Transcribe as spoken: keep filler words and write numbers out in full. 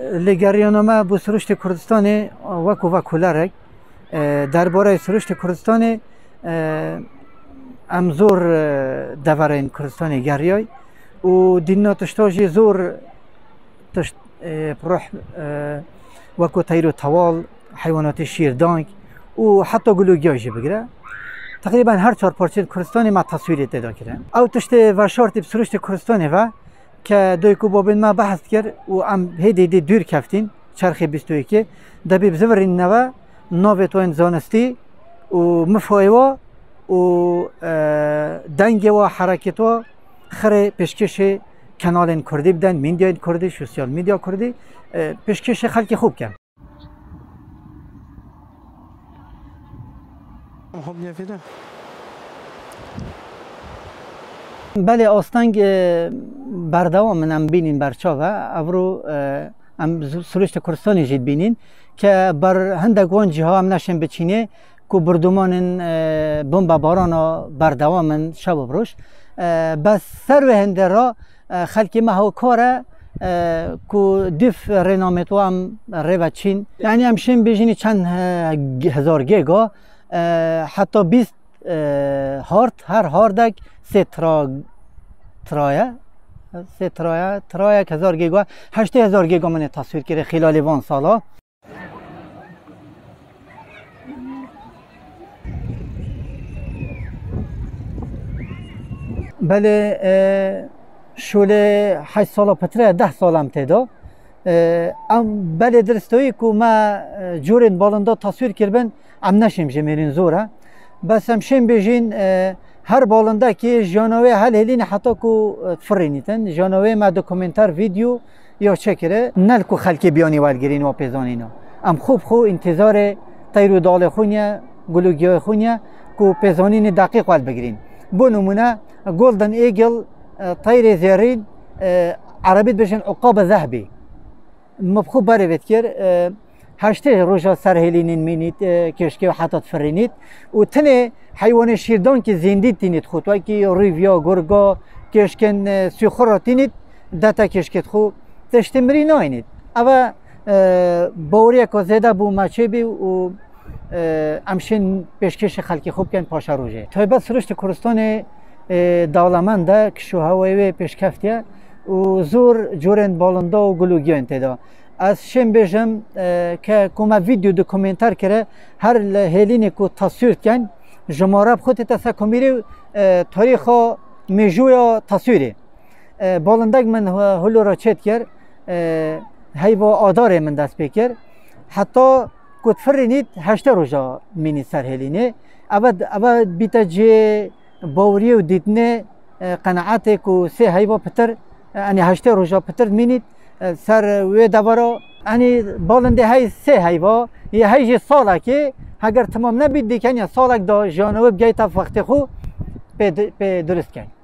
لگریانامه بو سروشت کردستان وکو وکولارک درباره سروشت کردستان ام زور دورین کردستان گریای و دینا تشتاجی زور تشت پروح وکو تیرو توال حیوانات شیردانگ و حتی گلوگیاجی بگیره تقریبا هر چهار پارچه کردستان ما تصویری پیدا کرده او تشت ورشارتی بسروشت کردستان و که دوی کو بابین ما بحث کرد و ام هیدی دی دور کفتین چرخی بیست و یک دبی بزورین نوا نوی تو انزانستی و مفایوا و دنگ و حرکت و خره پیشکش کانال کردی بدن میدیا کردی سوسیال میدیا کردی پیشکش خلکی خوب کن بله آستانگ بردوام منم بینین برچاوه ابرو ام سروشت کردستانی جید بینین که بر هندگوان جاها هم نشن بچینه که بردومانن بمب بارانا بردوامن شب بروش بس سر و هنده را خلکی ما هو کاره که دف رنامتو هم رو چین یعنی همشین بیجینی چند هزار گیگا حتی بیست هارد هر هاردک سه ترا ترایا سه ترایا ترایا هزار گیگا هشت هزار گیگا من تصویر کرده خلال وان سالا بله شوله هشت سالا پتره ده سالم تدا ام بله درستوی که ما جورین بالندا تصویر کردن ام نشیم جمیرین زوره بس هم شیم بیجین هر بالنده که جانوی حل هلین حتی که تفرینیتن جانوی ما دکومنتر ویدیو یا چکره نل که خلکی بیانی والگیرین و پیزانینا ام خوب خو انتظار تیرو دال خونیا گلوگیای خونیا که پیزانین دقیق وال بگیرین بو نمونه گلدن ایگل طیر زیرین عربیت بشن عقاب ذهبی مبخوب باره بید کر هشته روژا سرهلینین مینید کشکی و حتی تفرینید و تنه حیوان شیردان که زندید تینید خود وای که ریویا گرگا کشکن سیخورا تینید دتا کشکت خو تشتمری ناینید اما باوری که زیده بو مچه بی و امشین پیشکش خلکی خوب کن پاشا روژه تایبت سروشت کردستان دولمنده که شوهوی پیشکفتیه و زور جورن بالنده و گلوگی انتدا از شم بیجم که کما ویدیو دکومنتر کرده هر هلینی که تصویر کن جماره خود تسکمیری تاریخ میجویا تصویری بالندگ من هلو را چت کرد هیوا آدار من دست بکر حتی کد فرینید هشته روزا مینی سر هلینه اول اول بیت جه باوری و دیدنه قناعت کو سه هیوا پتر یعنی هشته روزا پتر مینید سر و دوباره یعنی بالنده های سه هیوا یه هیچ ساله که اگر تمام نبید دیگه سالک دا جانوب گیت وقت خو به درست کن